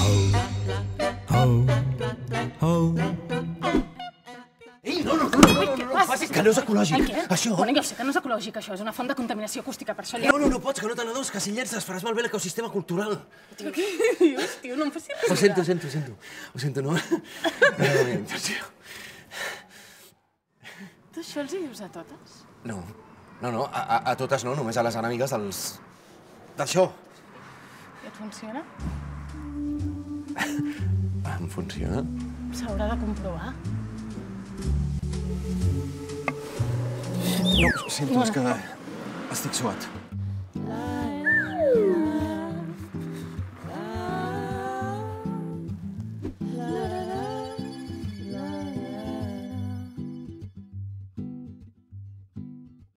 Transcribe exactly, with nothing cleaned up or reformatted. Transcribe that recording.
Ei, no, no, no, no, no, no, facis que no és ecològic. Què? Això... Bueno, ja ho sé que no és ecològic, això. És una font de contaminació acústica, per això... No, no, no pots, que no te n'adones, que si llences faràs malbé l'ecosistema cultural. Tio, què dius, tio? No em facis riure. Ho sento, ho sento, ho sento. Ho sento, no? No era la meva intenció. Tu això els hi dius a totes? No, no, no, a, a, a totes no, només a les enemigues dels... d'això. I et funciona? Em funciona? S'haurà de comprovar. No, sento, és que estic suat.